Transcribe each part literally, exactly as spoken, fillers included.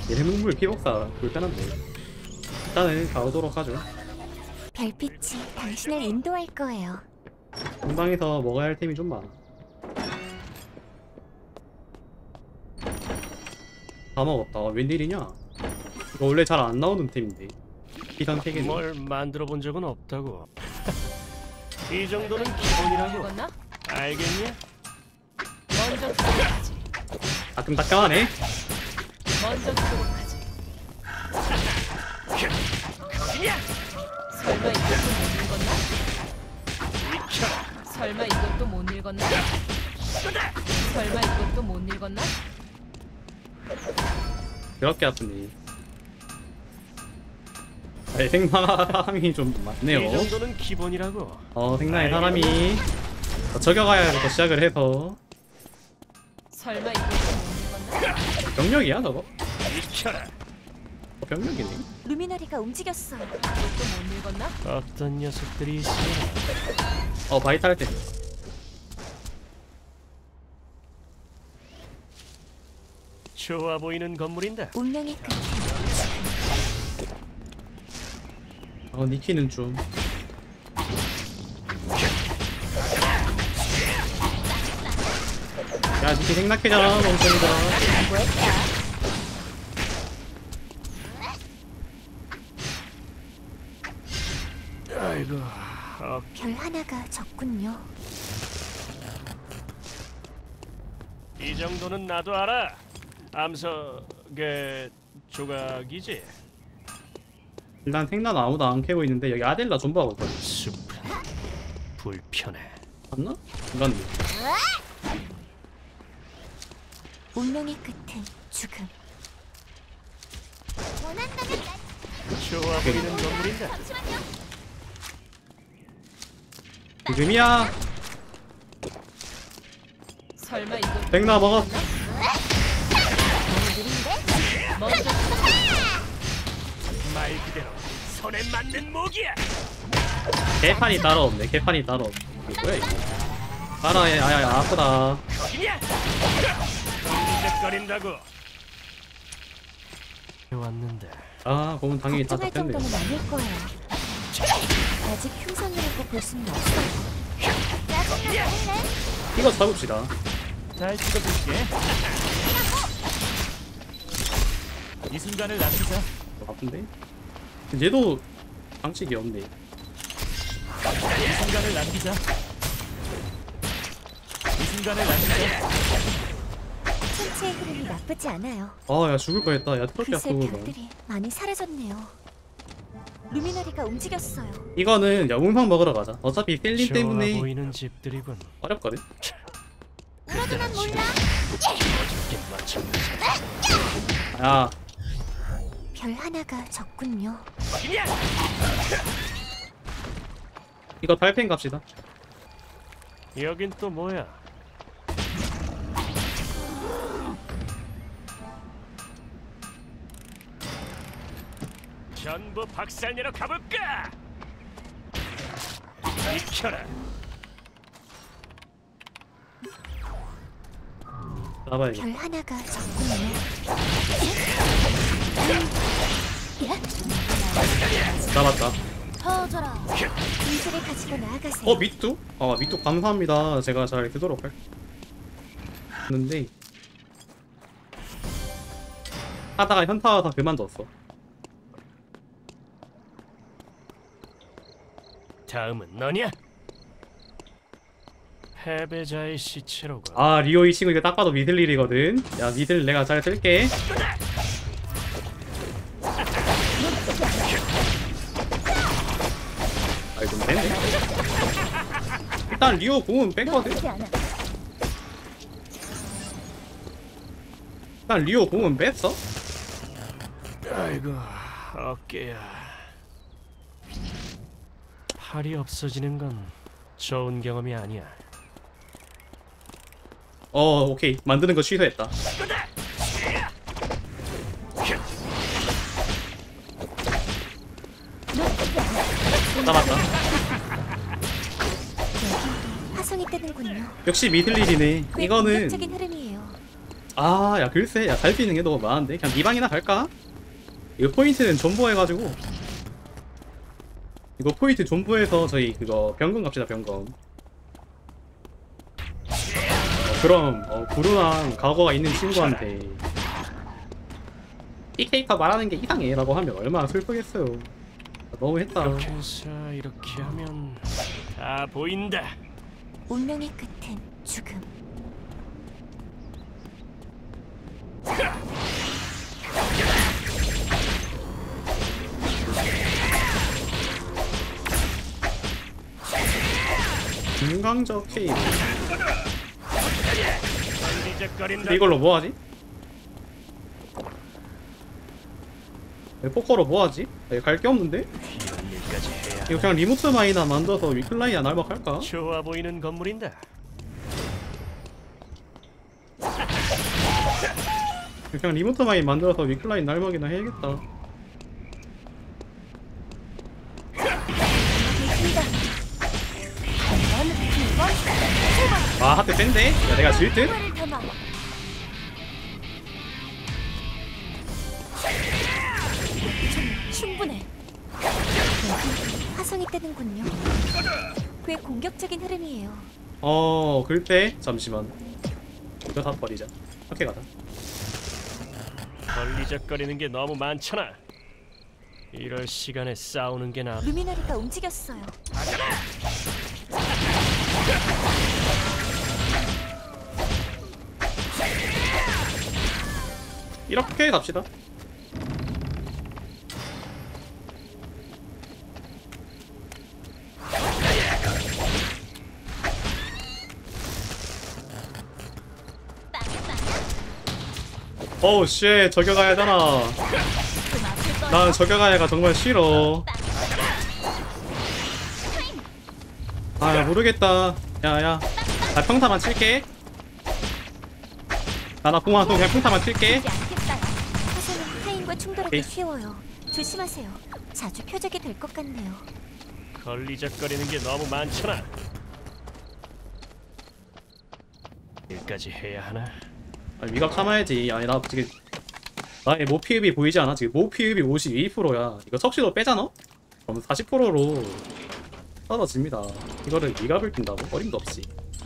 일해문물 피복사 불편한데 일단은 가보도록 하죠. 별빛이 당신을 인도할 거예요. 공방에서 먹어야 할 템이 좀 많아. 다 먹었다. 웬일이냐? 이거 원래 잘 안 나오는 템인데 비단 세 개는. 뭘 만들어 본 적은 없다고. 이 정도는 기본이라고. 읽었나? 알겠냐? 먼저 들어가지. 따끔따끔하네. 먼저 들어가지. 설마 이것도 못 읽었나? 설마 이것도 못 읽었나? 설마 이것도 못 읽었나? 그렇게 아프니. 아, 생나 사람이 좀 많네요. 이 정도는 기본이라고. 어, 생나의 사람이 더 저격하야부터 시작을 해서. 설마 이것도 못 읽었나? 병력이야 저거? 비켜라. 어, 병력이네. 루미너리가 움직였어요. 이것도 못 읽었나? 어떤 녀석들이 있어? 어, 바이탈 템. 좋아 보이는 건물인데. 운명의 끝. 어, 니키는 좀. 야, 니키 생략해잖아, 멍청이다. 아이고. 어, 별 하나가 적군요. 이 정도는 나도 알아. 암석의 조각이지. 일단 생난 아무도 안 캐고 있는데 여기 아델라 존버하고 있거든. 숲은 불편해. 맞나? 이건 운명의 끝은 죽음. 원한다면 좋아 보이는 건물인데. 지금이야. 설마 이것도 생나 먹어. 먼저 말 그대로 손에 맞는 목이야. 개판이 따로 없네. 개판이 따로 없네. 이게 뭐야 이거? 알아야 아야 아프다. 거기냐? 끈적거린다고. 왔는데. 아, 그러면 당연히 다 걱정할 잡혔네. 정도는 아닐 거예요. 아직 흉상이라고 볼 수는 없어요. 이거 잡읍시다. 잘 찍어줄게. 이 순간을 남기자. 어, 아픈데? 얘도 방식이 없네. 이 순간을 남기자. 이 순간을 남기자. 천체의 흐름이 나쁘지 않아요. 아, 야 죽을 뻔했다. 야 트럭이 글쎄 아프고. 별들이 많이 사라졌네요. 루미너리가 움직였어요. 이거는 야 운석 먹으러 가자. 어차피 셀린 좋아 때문에 보이는 집들이군. 어렵거든. 그러기만 몰라. 어저께 마찬가지. 야, 별 하나가 적군요. 거기냐? 이거 달팽 갑시다. 여긴 또 뭐야? 전부 박살내러 가볼까? 비켜라. 잡아야겠다. 별 하나가 적군요. 잡았다. 터져라. 인수를 가지고 나아가세요. 어, 밑도? 아, 밑도 감사합니다. 제가 잘 쓰도록 할. 근데 하다가 현타 와서 그만뒀어. 다음은 너냐? 패배자의 시체로군. 아, 리오 이 친구 이거 딱 봐도 믿을 일이거든. 야, 믿을 내가 잘 쓸게. 아이고, 됐네. 일단 리오 공은 뺐거든. 일단 리오 공은 뺐어. 아이고 어깨야. 팔이 없어지는 건 좋은 경험이 아니야. 어, 오케이. 만드는 거 취소했다. 잡았다. 화성이 뜨는군요. 역시 믿을 일이네. 꽤 이거는 공격적인 흐름이에요. 아, 야 글쎄, 야 갈 수 있는 게 너무 많은데 그냥 네 방이나 갈까? 이거 포인트는 존버해가지고 이거 포인트 존버해서 저희 그거 병건 갑시다. 병건. 어, 그럼 어, 불운한 과거가 있는 친구한테 이 캐릭터 말하는 게 이상해 라고 하면 얼마나 슬프겠어요. 너무했다. 이렇게 해서 이렇게 하면 다 보인다. 운명의 끝은 죽음. 중강적 케이블. 걸리적거린다. 이걸로 뭐하지? 포커로 뭐하지? 갈 게 없는데? 이런 일까지 해야 이거 그냥 리모트 마이나 만들어서 위클라이나 날먹할까? 좋아 보이는 건물인다. 그냥 리모트 마인 만들어서 위클라인 날먹이나 해야겠다. 아 하트 센데? 야 내가 질 듯? 화를 담아. 좀 충분해. 화성이 뜨는군요. 꽤 공격적인 흐름이에요. 어 글쎄 잠시만 이거 다 버리자. 오케이 가자. 걸리적거리는 게 너무 많잖아. 이럴 시간에 싸우는 게 나아. 루미나리가 움직였어요. 이렇게 갑시다. 어우 쉣 저격아야 하잖아. 난 저격아야가 정말 싫어. 아 모르겠다. 야야 나 평타만 칠게. 나나 공항 또 그냥 평타만 칠게. 이제 않겠어요. 화성은 타인과 충돌하기 오케이. 쉬워요. 조심하세요. 자주 표적이 될 것 같네요. 걸리적거리는 게 너무 많잖아. 일까지 해야 하나? 아니 위갑 참아야지. 아니 나 지금 나의 모피흡이 보이지 않아? 지금 모피흡이 오십이 퍼센트야 이거 척시도 빼잖아? 그럼 사십 퍼센트로 떨어집니다. 이거를 위갑을 낀다고? 어림도 없이.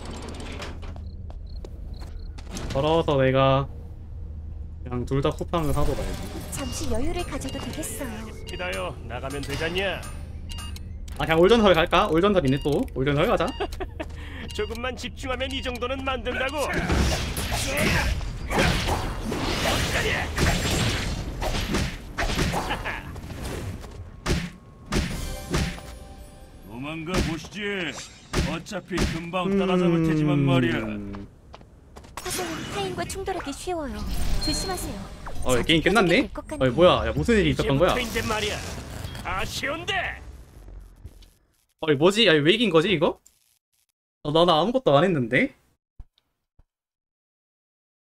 걸어서 내가 그냥 둘 다 쿠팡을 하고 가야지. 잠시 여유를 가져도 되겠어요. 기다려 나가면 되잖냐? 아 그냥 올전설 갈까? 올전설 있네 또. 올전설 가자. 조금만 집중하면 이 정도는 만든다고. 도망가 보시지. 어차피 금방 따라잡을 테지만 말이야. 음... 화성은 타인과 충돌하기 쉬워요. 조심하세요. 어 자주 게임 표적이 끝났네? 될것 같네요. 어 뭐야 야 무슨 일이 있었던 거야? 이제부터인데 말이야. 아쉬운데. 어 뭐지? 야 왜 이긴 거지 이거? 어, 나, 나 아무것도 안 했는데?